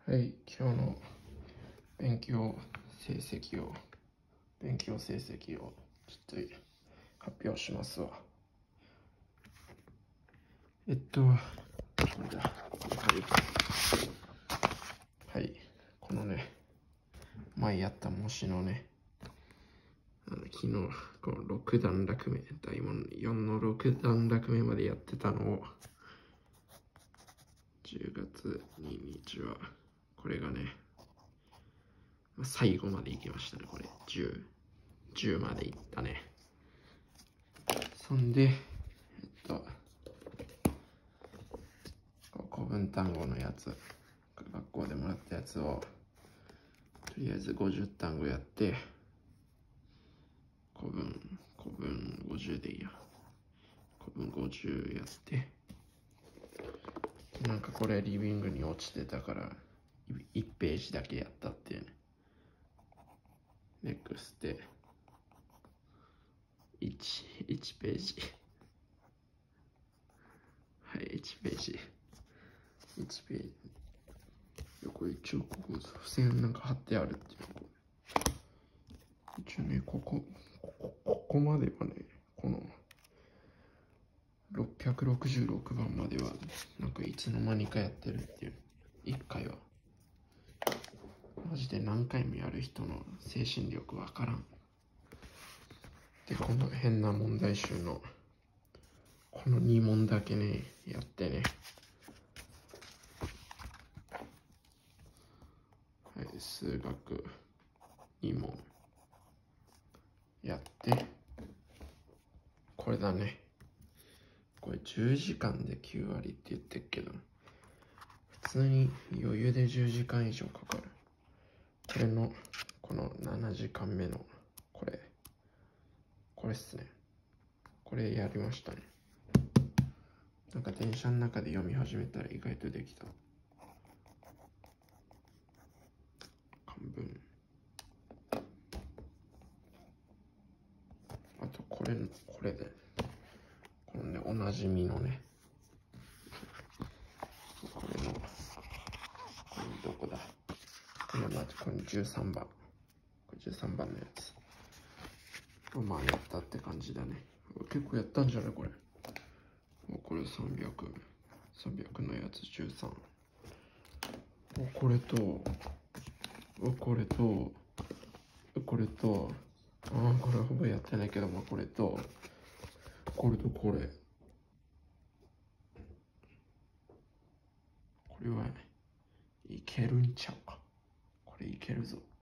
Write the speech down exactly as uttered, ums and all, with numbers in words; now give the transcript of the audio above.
はい、今日の勉強成績を、勉強成績をちょっと発表しますわ。えっと、これだ。はい。はい、このね、前やった模試のね、あの昨日、このろく段落目、だいよんのろく段落目までやってたのを、じゅうがつににちは、これがね、最後まで行きましたね、これ。じゅう、じゅうまで行ったね。そんで、えっと、古文単語のやつ、学校でもらったやつを、とりあえずごじゅう単語やって、古文、古文ごじゅうでいいや。古文ごじゅうやって、なんかこれリビングに落ちてたから、いちページだけやったっていうね。ネクストで、いち、いちページ。はい、いちページ。いちページ。これ一応ここ、付箋なんか貼ってあるっていう。一応ね、ここ、ここ、ここまではね、この、ろっぴゃくろくじゅうろくばんまでは、なんかいつの間にかやってるっていう。いっかいは。マジで何回もやる人の精神力わからん。で、この変な問題集の、このに問だけね、やってね。はい、数学に問やって、これだね。これじゅうじかんできゅうわりって言ってるけど、普通に余裕でじゅうじかん以上かかる。これの、このななじかんめの、これ。これっすね。これやりましたね。なんか電車の中で読み始めたら意外とできた。漢文。あとこれ、これで。このね、おなじみのね。これの、これどこだこれまずこれじゅうさんばん。これじゅうさんばんのやつ。まあやったって感じだね。結構やったんじゃないこれ。これさんびゃく。さんびゃくのやつじゅうさん。これと、これと、これと、ああ、これほぼやってないけども、これと、これとこれ。これはいけるんちゃうか。これいけるぞ。